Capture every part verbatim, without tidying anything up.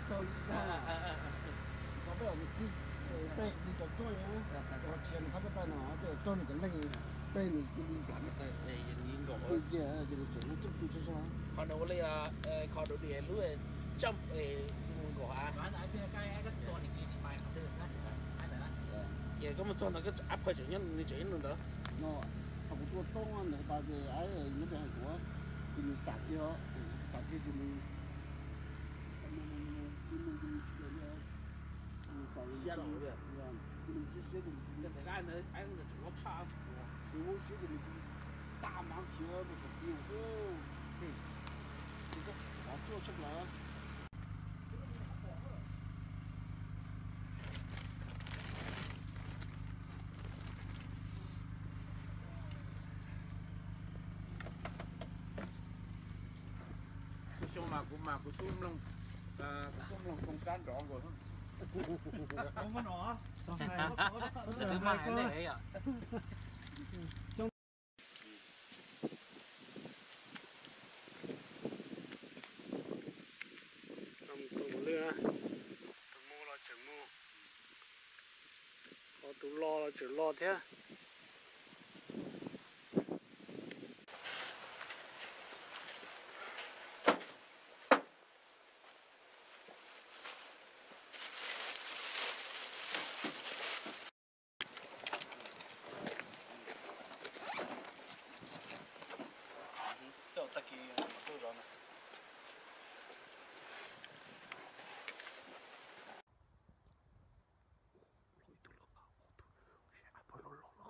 tôi có bây giờ đi tệ đi cho tôi nhá có tiền phát cái nó để tôi cái này tệ này cái đi làm cái tệ nhìn gỗ bây giờ cái chuyện nó chút chút cho sao họ đâu lấy à họ đâu đi lúa chấm nhìn gỗ à nói là cái cái cáiตัวนี้กินไปเขาเดินนะไอ้แต่ละ vậy có một chỗ nó cái áp phải chữ nhân như chữ nhân đó nó học của tôi tông anh ta cái ấy nó cái của thì mình sạc kia sạc kia thì mình xe đâu vậy cái cái anh ấy anh là chủ lốc sao thì我是个大盲皮儿，不是皮肤，对，这个我做出来。 số số mà cũng mà cũng xuống luôn à xuống luôn không cán rõ rồi không có nó thứ mà cái này à cầm tủ lửa tủ mua là chỉ mua có tủ lo là chỉ lo thế đâu ta kia đâu rồi nè lôi tụ lọ vào tụ sẽ áp vào lọ lọ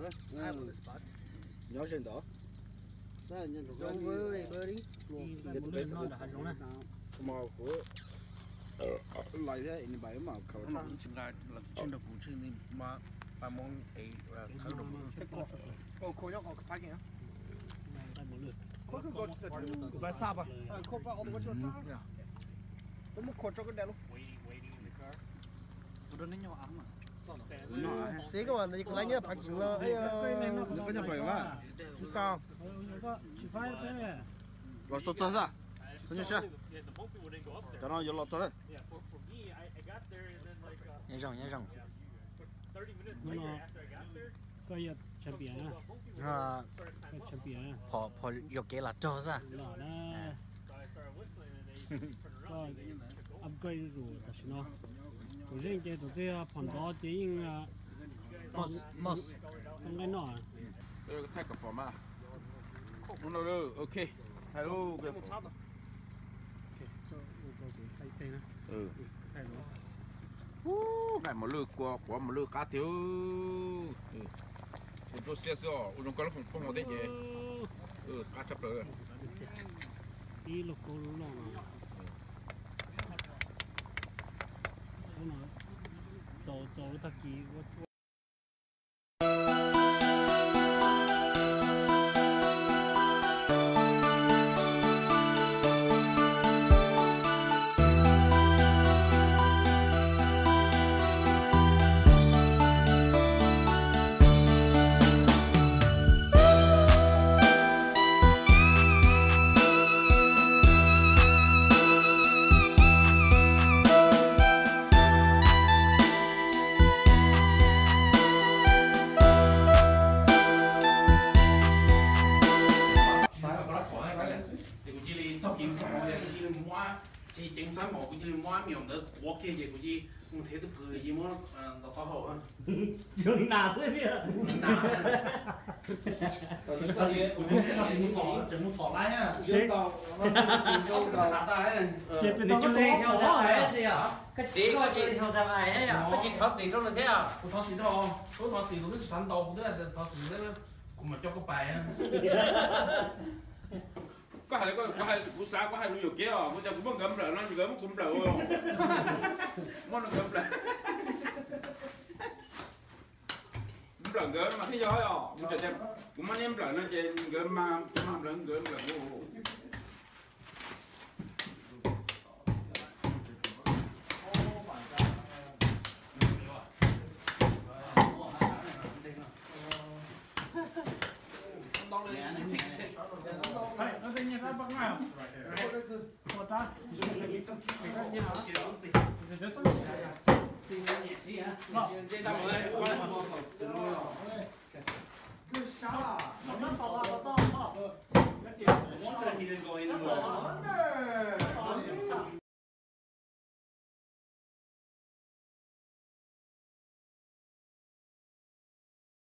đấy. I have a spot. Nhỏ trên đó. Đây nhận được Giống với bơ đi. Thì là một lần nó đã hạt giống này. Màu của lại thế này bảy mà khẩu Nó chúng ta là trên đầu cũng trên đi mà bà mong ấy là thở đồng mưa. Cô cô nhóc có cái gì á? Đây một lượt. Cô cứ gọi thật. Của bà sao bà? Cô bà ông có cho sao? Nó một khổ cho cái đèn luôn. Tôi đến nhau ấm mà. nó Xí các bạn, cái này nhá, phải chỉnh là ấy nó có nhập phải mà. chúng ta. Chỉ phải thế. Rồi tốt tốt ra. Thôi nhá. Cho nó vô lọt thôi đấy. nhảy rồng nhảy rồng nó có giờ chuẩn bị à nó chuẩn bị à phò phò vô kế là cho ra là nó có upgrade rồi đó chứ nó của riêng cái tụi cái phần đó chỉ Mos Mos trong cái nọ Đây cái thạch của phò mà. Nó được, ok. Hello, cái Một sát rồi. tay tay nó ừ. tay nó Này một lư qua qua một lư cá thiếu. Ừ. Một chỗ xe xe, u đông có lúc không không ở đây gì. Ừ, cá chấp rồi. đi lục cô luôn nó nó tổ tổ ta kỳ thì chính thái một cái gì mua miệng đó ok vậy của gì không thấy được cười gì mà nó phá hậu á trường nào thế bây giờ nào cái gì cũng không biết là gì muốn phỏ chỉ muốn phỏ lại nhá chế tạt tay chế bên trong đây theo ra ai gì à cái gì có chị theo ra ai ấy à có chị thoát gì trong này thế à cô thoát xì thôi cô thoát xì cô cứ sẵn đầu cô cứ thoát xì đó cùng mà cho cái bài á Có hai có có hai cú sáng có hai nuôi kia à, bây giờ cũng muốn gấm lại nó gấm cũng lại rồi, muốn nó gấm lại, gấm lại gấm mà thấy giỏi à, bây giờ xem cũng muốn em lại nó chơi gấm mà mà lớn gấm lại ô. Hey, nó tự nhiên nó bắt nào? Một ta. Trên tao rồi, Cứ sao à? Nó to to to to. muốn thì đừng gọi nó.